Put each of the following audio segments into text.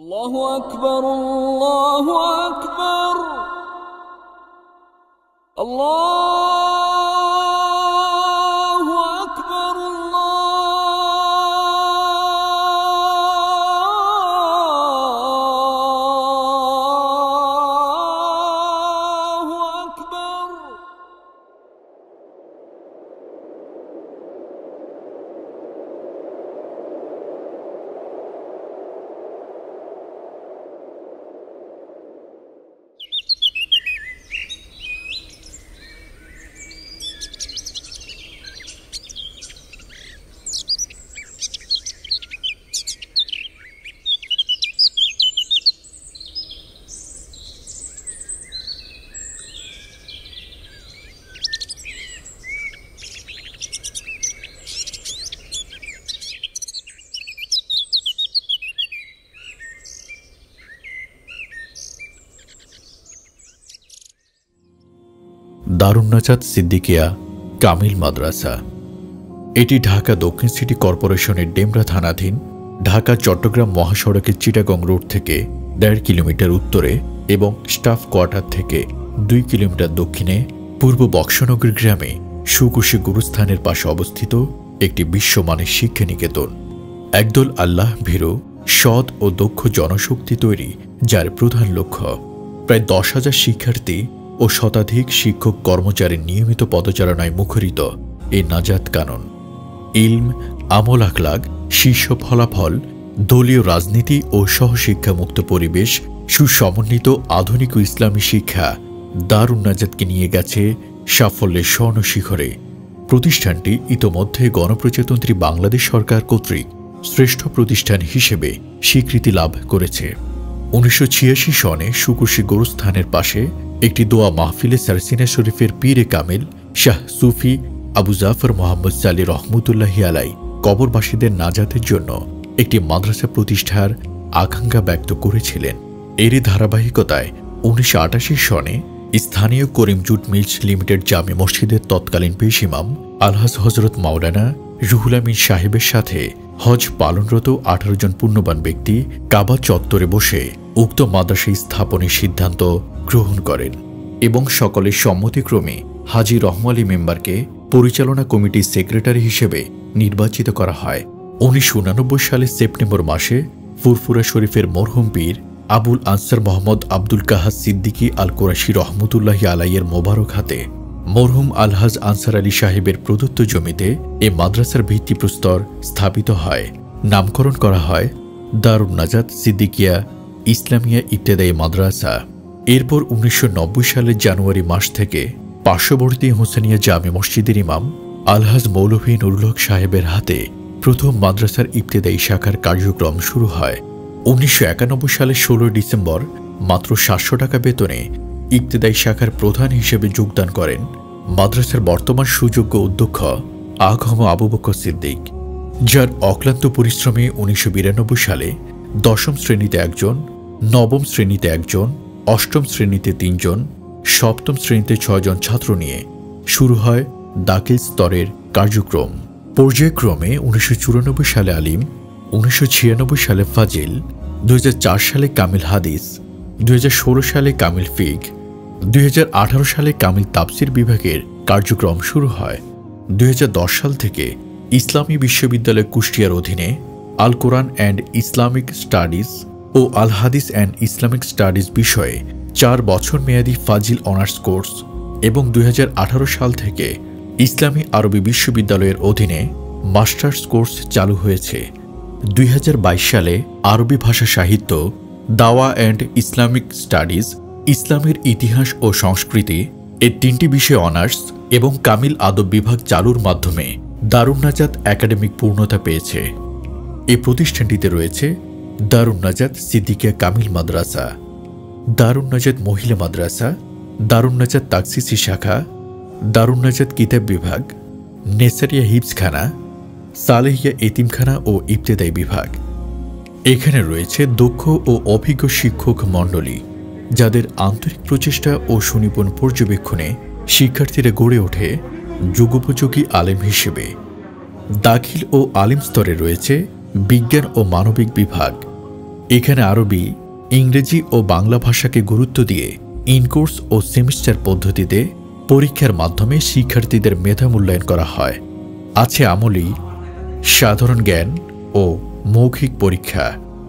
الله أكبر الله أكبر الله أكبر الله أكبر দারুন নাজাত সিদ্দিকিয়া কামিল মাদ্রাসা। এটি ঢাকা দক্ষিণ সিটি কর্পোরেশনের ডেমরা থানাধীন ঢাকা চট্টগ্রাম মহাসড়কের চিটাগং রোড থেকে ১.৫ কিলোমিটার উত্তরে এবং স্টাফ কোয়ার্টার থেকে ২ কিলোমিটার দক্ষিণে পূর্ব বক্সনগর গ্রামে সুকুশি গুরুস্থানের পাশে অবস্থিত একটি বিশ্বমানের শিক্ষা নিকেতন। একদল আল্লাহ ভীরু সৎ ও দক্ষ জনশক্তি তৈরি, যার প্রধান লক্ষ্য প্রায় ১০,০০০ শিক্ষার্থী ও শতাধিক শিক্ষক কর্মচারীর নিয়মিত পদচারণায় মুখরিত এই নাজাত কানন। ইলম, আমল, আখলাক, শীর্ষ ফলাফল, দলীয় রাজনীতি ও সহশিক্ষামুক্ত পরিবেশ, সুসমন্বিত আধুনিক ও ইসলামী শিক্ষা দারুন নাজাতকে নিয়ে গেছে সাফল্যের স্বর্ণ শিখরে। প্রতিষ্ঠানটি ইতোমধ্যে গণপ্রজাতন্ত্রী বাংলাদেশ সরকার কর্তৃক শ্রেষ্ঠ প্রতিষ্ঠান হিসেবে স্বীকৃতি লাভ করেছে। ১৯৮৬ সনে সুকুশি গোরস্থানের পাশে একটি দোয়া মাহফিলে সারসিনা শরীফের পীরে কামিল শাহ সুফি আবু জাফর মোহাম্মদ সালি রহমতুল্লাহি আলাই কবরবাসীদের নাজাতের জন্য একটি মাদ্রাসা প্রতিষ্ঠার আকাঙ্ক্ষা ব্যক্ত করেছিলেন। এরই ধারাবাহিকতায় ১৯৮৮ সনে স্থানীয় করিম জুট মিলস লিমিটেড জামে মসজিদের তৎকালীন পেশ ইমাম আলহাজ হজরত মাওলানা রুহুল আমিন সাহেবের সাথে হজ পালনরত ১৮ জন পুণ্যবান ব্যক্তি কাবা চত্বরে বসে উক্ত মাদ্রাসা স্থাপনের সিদ্ধান্ত গ্রহণ করেন এবং সকলের সম্মতিক্রমে হাজী রহমালী মেম্বারকে পরিচালনা কমিটির সেক্রেটারি হিসেবে নির্বাচিত করা হয়। ১৯৮৯ সালের সেপ্টেম্বর মাসে ফুরফুরা শরীফের মরহুম পীর আবুল আনসার মোহাম্মদ আব্দুল কাহাস সিদ্দিকী আল কোরাশি রহমতুল্লাহি আলাইয়ের মোবারক হাতে মরহুম আলহাজ আনসার আলী সাহেবের প্রদত্ত জমিতে এ মাদ্রাসার ভিত্তিপ্রস্তর স্থাপিত হয়। নামকরণ করা হয় দারুন নাজাত সিদ্দিকিয়া ইসলামিয়া ইবতেদায়ী মাদ্রাসা। এরপর ১৯৯০ সালের জানুয়ারি মাস থেকে পার্শ্ববর্তী হোসেনিয়া জামে মসজিদের ইমাম আলহাজ মৌলভী নুরুল হক সাহেবের হাতে প্রথম মাদ্রাসার ইবতেদায়ী শাখার কার্যক্রম শুরু হয়। ১৯৯১ সালের ১৬ ডিসেম্বর মাত্র ৭০০ টাকা বেতনে ইবতেদায়ী শাখার প্রধান হিসেবে যোগদান করেন মাদ্রাসার বর্তমান সুযোগ্য অধ্যক্ষ আ.খ.ম. আবু বকর সিদ্দিক, যার অক্লান্ত পরিশ্রমে ১৯৯২ সালে ১০ম শ্রেণীতে একজন, ৯ম শ্রেণীতে একজন, ৮ম শ্রেণীতে ৩ জন, ৭ম শ্রেণীতে ৬ জন ছাত্র নিয়ে শুরু হয় দাখিল স্তরের কার্যক্রম। পর্যায়ক্রমে ১৯৯৪ সালে আলিম, ১৯৯৬ সালে ফাজিল, ২০০৪ সালে কামিল হাদিস, ২০১৬ সালে কামিল ফিক, ২০১৮ সালে কামিল তাফসির বিভাগের কার্যক্রম শুরু হয়। ২০১০ সাল থেকে ইসলামী বিশ্ববিদ্যালয় কুষ্টিয়ার অধীনে Al Quran and Islamic studies ও Al Hadith and Islamic studies বিষয়ে ৪ বছর মেয়াদী ফাজিল অনার্স কোর্স এবং ২০১৮ সাল থেকে ইসলামী আরবি বিশ্ববিদ্যালয়ের অধীনে মাস্টার্স কোর্স চালু হয়েছে। ২০২২ সালে আরবি ভাষা সাহিত্য, দাওয়া অ্যান্ড ইসলামিক স্টাডিজ, ইসলামের ইতিহাস ও সংস্কৃতি এর ৩টি বিষয়ে অনার্স এবং কামিল আদব বিভাগ চালুর মাধ্যমে দারুন নাজাত একাডেমিক পূর্ণতা পেয়েছে। এই প্রতিষ্ঠানটিতে রয়েছে দারুন নাজাত সিদ্দিকিয়া কামিল মাদ্রাসা, দারুন নাজাত মহিলা মাদ্রাসা, দারুন নাজাত তাকসিসি শাখা, দারুন নাজাত কিতাব বিভাগ, নেসারিয়া হিফজখানা, সালেহিয়া এতিমখানা ও ইবতেদায়ী বিভাগ। এখানে রয়েছে দক্ষ ও অভিজ্ঞ শিক্ষক মণ্ডলী, যাদের আন্তরিক প্রচেষ্টা ও সুনিপুণ পর্যবেক্ষণে শিক্ষার্থীরা গড়ে ওঠে যুগোপযোগী আলেম হিসেবে। দাখিল ও আলিম স্তরে রয়েছে বিজ্ঞান ও মানবিক বিভাগ। এখানে আরবি, ইংরেজি ও বাংলা ভাষাকে গুরুত্ব দিয়ে ইনকোর্স ও সেমিস্টার পদ্ধতিতে পরীক্ষার মাধ্যমে শিক্ষার্থীদের মেধা মূল্যায়ন করা হয়। আছে আমলি, সাধারণ জ্ঞান ও মৌখিক পরীক্ষা।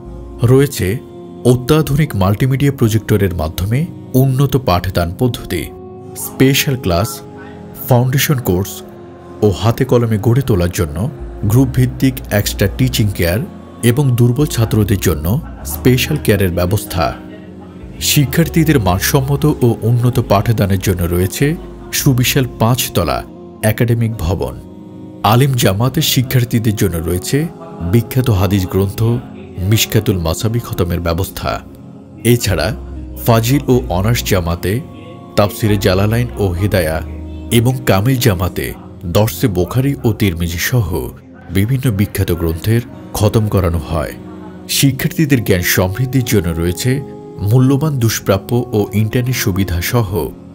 রয়েছে অত্যাধুনিক মাল্টিমিডিয়া প্রজেক্টরের মাধ্যমে উন্নত পাঠদান পদ্ধতি, স্পেশাল ক্লাস, ফাউন্ডেশন কোর্স ও হাতে কলমে গড়ে তোলার জন্য গ্রুপ ভিত্তিক এক্সট্রা টিচিং কেয়ার এবং দুর্বল ছাত্রদের জন্য স্পেশাল কেয়ারের ব্যবস্থা। শিক্ষার্থীদের মানসম্মত ও উন্নত পাঠদানের জন্য রয়েছে সুবিশাল 5 তলা একাডেমিক ভবন। আলিম জামাতের শিক্ষার্থীদের জন্য রয়েছে বিখ্যাত হাদিস গ্রন্থ মিশকাতুল মাসাবি খতমের ব্যবস্থা। এছাড়া ফাজিল ও অনার্স জামাতে তাফসিরে জালালাইন ও হিদায়া এবং কামিল জামাতে দর্সে বোখারি ও তিরমিজি সহ বিভিন্ন বিখ্যাত গ্রন্থের খতম করানো হয়। শিক্ষার্থীদের জ্ঞান সমৃদ্ধির জন্য রয়েছে মূল্যবান দুষ্প্রাপ্য ও ইন্টারনেট সুবিধা সহ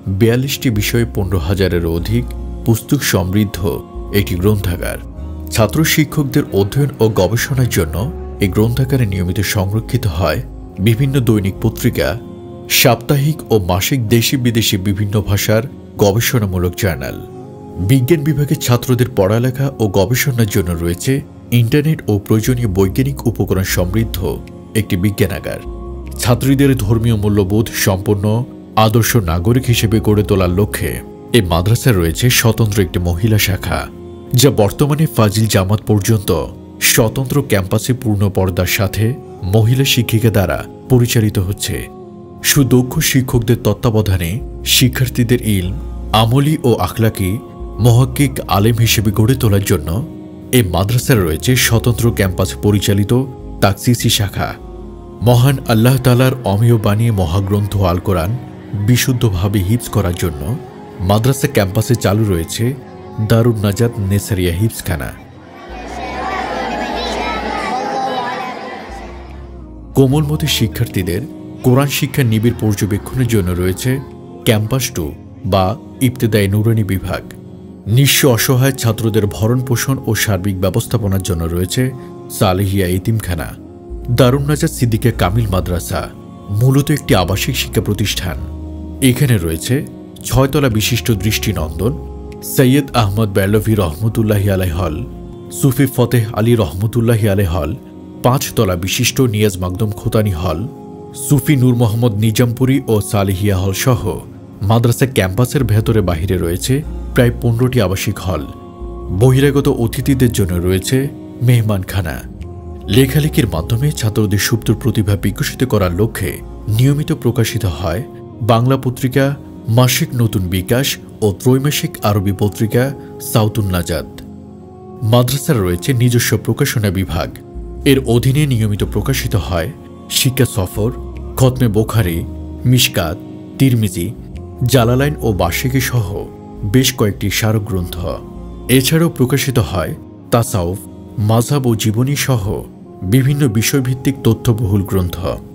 42টি বিষয়ে 15,000-এরও অধিক পুস্তক সমৃদ্ধ একটি গ্রন্থাগার। ছাত্র শিক্ষকদের অধ্যয়ন ও গবেষণার জন্য এই গ্রন্থাগারে নিয়মিত সংরক্ষিত হয় বিভিন্ন দৈনিক পত্রিকা, সাপ্তাহিক ও মাসিক দেশি বিদেশি বিভিন্ন ভাষার গবেষণামূলক জার্নাল। বিজ্ঞান বিভাগের ছাত্রদের পড়ালেখা ও গবেষণার জন্য রয়েছে ইন্টারনেট ও প্রয়োজনীয় বৈজ্ঞানিক উপকরণ সমৃদ্ধ একটি বিজ্ঞানাগার। ছাত্রীদের ধর্মীয় মূল্যবোধ সম্পন্ন আদর্শ নাগরিক হিসেবে গড়ে তোলার লক্ষ্যে এই মাদ্রাসায় রয়েছে স্বতন্ত্র একটি মহিলা শাখা, যা বর্তমানে ফাজিল জামাত পর্যন্ত স্বতন্ত্র ক্যাম্পাসে পূর্ণ পর্দার সাথে মহিলা শিক্ষিকা দ্বারা পরিচালিত হচ্ছে। সুদক্ষ শিক্ষকদের তত্ত্বাবধানে শিক্ষার্থীদের ইলম, আমলি ও আখলাকি মুহাক্কিক আলেম হিসেবে গড়ে তোলার জন্য এই মাদ্রাসায় রয়েছে স্বতন্ত্র ক্যাম্পাস পরিচালিত তাকসিসি শাখা। মহান আল্লাহ তাআলার অমেয় বাণী মহাগ্রন্থ আল কোরআন বিশুদ্ধভাবে হিফজ করার জন্য মাদ্রাসা ক্যাম্পাসে চালু রয়েছে দারুন নাজাত নেসারিয়া হিফজখানা। কোমলমতি শিক্ষার্থীদের কোরআন শিক্ষা নিবিড় পর্যবেক্ষণের জন্য রয়েছে ক্যাম্পাস 2 বা ইবতেদায়ী নুরানি বিভাগ। নিঃস্ব অসহায় ছাত্রদের ভরণ পোষণ ও সার্বিক ব্যবস্থাপনার জন্য রয়েছে সালেহিয়া এতিমখানা। দারুন নাজাত সিদ্দিকিয়া কামিল মাদ্রাসা মূলত একটি আবাসিক শিক্ষা প্রতিষ্ঠান। এখানে রয়েছে 6 তলা বিশিষ্ট দৃষ্টিনন্দন সৈয়দ আহমদ বেরলভী রহমতুল্লাহি আলাইহি হল, সুফি ফতেহ আলী রহমতুল্লাহি আলাইহি হল, 5 তলা বিশিষ্ট নিয়াজ মাকদুম খোতানি হল, সুফি নূর মোহাম্মদ নিজামপুরি ও সালেহিয়া হল সহ মাদ্রাসা ক্যাম্পাসের ভেতরে বাহিরে রয়েছে প্রায় 15টি আবাসিক হল। বহিরাগত অতিথিদের জন্য রয়েছে মেহমানখানা। লেখালেখির মাধ্যমে ছাত্রদের সুপ্ত প্রতিভা বিকশিত করার লক্ষ্যে নিয়মিত প্রকাশিত হয় বাংলা পত্রিকা মাসিক নতুন বিকাশ ও ত্রৈমাসিক আরবি পত্রিকা সাউতুন নাজাত। মাদ্রাসার রয়েছে নিজস্ব প্রকাশনা বিভাগ। এর অধীনে নিয়মিত প্রকাশিত হয় শিক্ষা সফর, খতমে বোখারি, মিশকাত, তিরমিজি, জালালাইন ও বার্ষিকী সহ বেশ কয়েকটি স্মারক গ্রন্থ। এছাড়াও প্রকাশিত হয় তাসাউফ, মাযহাব ও জীবনী সহ বিভিন্ন বিষয়ভিত্তিক তথ্যবহুল গ্রন্থ।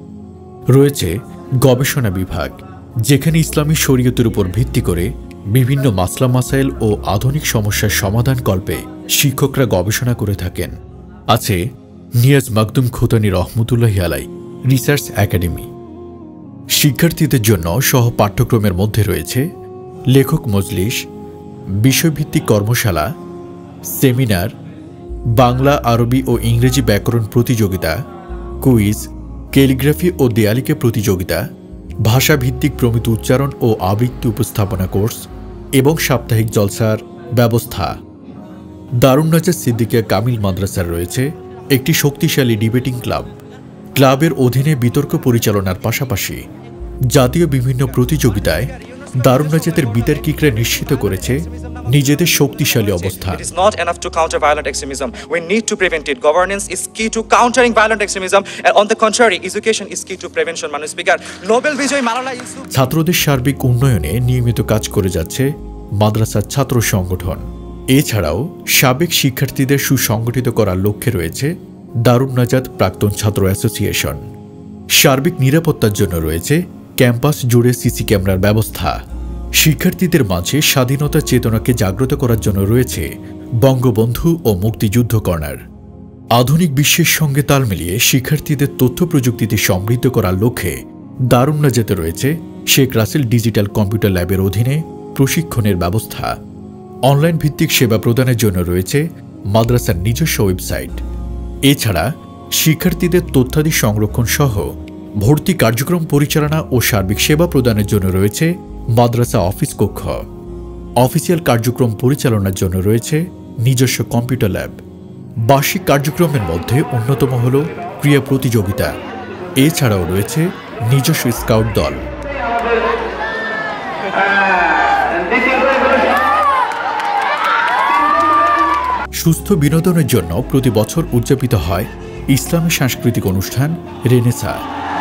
রয়েছে গবেষণা বিভাগ, যেখানে ইসলামী শরীয়তের উপর ভিত্তি করে বিভিন্ন মাসলা মাসাইল ও আধুনিক সমস্যার সমাধান কল্পে শিক্ষকরা গবেষণা করে থাকেন। আছে নিয়াজ মাকদুম খোতানি রহমতুল্লাহি আলাইহি রিসার্চ একাডেমি। শিক্ষার্থীদের জন্য সহ পাঠ্যক্রমের মধ্যে রয়েছে লেখক মজলিস, বিষয়ভিত্তিক কর্মশালা, সেমিনার, বাংলা, আরবি ও ইংরেজি ব্যাকরণ প্রতিযোগিতা, কুইজ, ক্যালিগ্রাফি ও দেয়ালিকা প্রতিযোগিতা, ভাষাভিত্তিক প্রমিত উচ্চারণ ও আবৃত্তি উপস্থাপনা কোর্স এবং সাপ্তাহিক জলসার ব্যবস্থা। দারুন নাজাত সিদ্দিকিয়া কামিল মাদ্রাসার রয়েছে একটি শক্তিশালী ডিবেটিং ক্লাব। ক্লাবের অধীনে বিতর্ক পরিচালনার পাশাপাশি জাতীয় বিভিন্ন প্রতিযোগিতায় দারুন নাজাতের বিতর্কিকরা নিশ্চিত করেছে নিজেদের শক্তিশালী অবস্থান। It is not enough to counter violent extremism. We need to prevent it. Governance is key to countering violent extremism. And on the contrary, education is key to prevention. Manu Speaker, Nobel Bijoy Malala Yusuf. ছাত্রদের সার্বিক উন্নয়নে নিয়মিত কাজ করে যাচ্ছে মাদ্রাসার ছাত্র সংগঠন। এছাড়াও সাবেক শিক্ষার্থীদের সুসংগঠিত করার লক্ষ্যে রয়েছে দারুন নাজাত প্রাক্তন ছাত্র অ্যাসোসিয়েশন। সার্বিক নিরাপত্তার জন্য রয়েছে ক্যাম্পাস জুড়ে সিসি ক্যামেরার ব্যবস্থা। শিক্ষার্থীদের মাঝে স্বাধীনতা চেতনাকে জাগ্রত করার জন্য রয়েছে বঙ্গবন্ধু ও মুক্তিযুদ্ধ কর্নার। আধুনিক বিশ্বের সঙ্গে তাল মিলিয়ে শিক্ষার্থীদের তথ্য প্রযুক্তিতে সমৃদ্ধ করার লক্ষ্যে দারুন নাজাতে রয়েছে শেখ রাসেল ডিজিটাল কম্পিউটার ল্যাবের অধীনে প্রশিক্ষণের ব্যবস্থা। অনলাইন ভিত্তিক সেবা প্রদানের জন্য রয়েছে মাদ্রাসার নিজস্ব ওয়েবসাইট। এছাড়া শিক্ষার্থীদের তথ্যাদি সংরক্ষণ সহ ভর্তি কার্যক্রম পরিচালনা ও সার্বিক সেবা প্রদানের জন্য রয়েছে মাদ্রাসা অফিস কক্ষ। অফিসিয়াল কার্যক্রম পরিচালনার জন্য রয়েছে নিজস্ব কম্পিউটার ল্যাব। বার্ষিক কার্যক্রমের মধ্যে অন্যতম হল ক্রীড়া প্রতিযোগিতা। এছাড়াও রয়েছে নিজস্ব স্কাউট দল। সুস্থ বিনোদনের জন্য প্রতি বছর উদযাপিত হয় ইসলামী সাংস্কৃতিক অনুষ্ঠান রেনেসাঁ।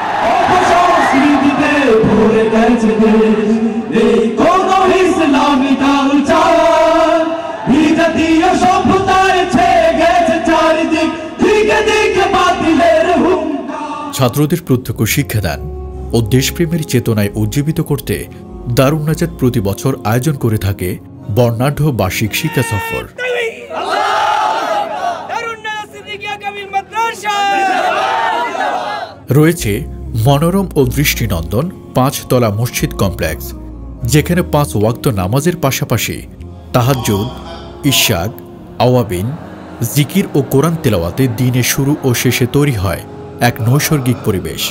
ছাত্রদের প্রত্যক্ষ শিক্ষাদান ও দেশপ্রেমের চেতনায় উজ্জীবিত করতে দারুন নাজাত প্রতি বছর আয়োজন করে থাকে বর্ণাঢ্য বার্ষিক শিক্ষা সফর। রয়েছে মনোরম ও দৃষ্টিনন্দন 5 তলা মসজিদ কমপ্লেক্স, যেখানে 5 ওয়াক্ত নামাজের পাশাপাশি তাহাজ্জুদ, ইশাক, আওয়াবিন, জিকির ও কোরআন তেলাওয়াতে দিনের শুরু ও শেষে তৈরি হয় এক নৈসর্গিক পরিবেশ।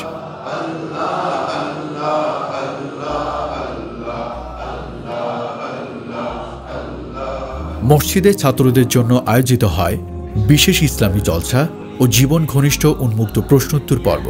মসজিদে ছাত্রদের জন্য আয়োজিত হয় বিশেষ ইসলামী জলসা ও জীবন ঘনিষ্ঠ উন্মুক্ত প্রশ্নোত্তর পর্ব।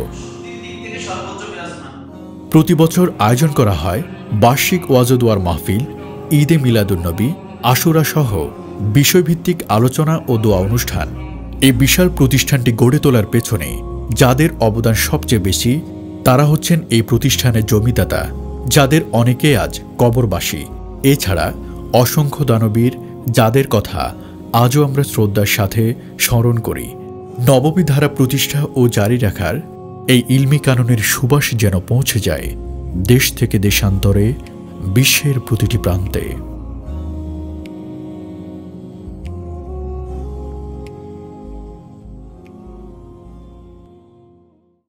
প্রতি বছর আয়োজন করা হয় বার্ষিক ওয়াজদোয়ার মাহফিল, ঈদে মিলাদুন্নবী, আশুরা সহ বিষয়ভিত্তিক আলোচনা ও দোয়া অনুষ্ঠান। এই বিশাল প্রতিষ্ঠানটি গড়ে তোলার পেছনে যাদের অবদান সবচেয়ে বেশি তারা হচ্ছেন এই প্রতিষ্ঠানের জমিদাতা, যাদের অনেকে আজ কবরবাসী। এছাড়া অসংখ্য দানবীর যাদের কথা আজও আমরা শ্রদ্ধার সাথে স্মরণ করি। নবমী ধারা প্রতিষ্ঠা ও জারি রাখার এই ইলমি কাননের সুবাস যেন পৌঁছে যায় দেশ থেকে দেশান্তরে, বিশ্বের প্রতিটি প্রান্তে।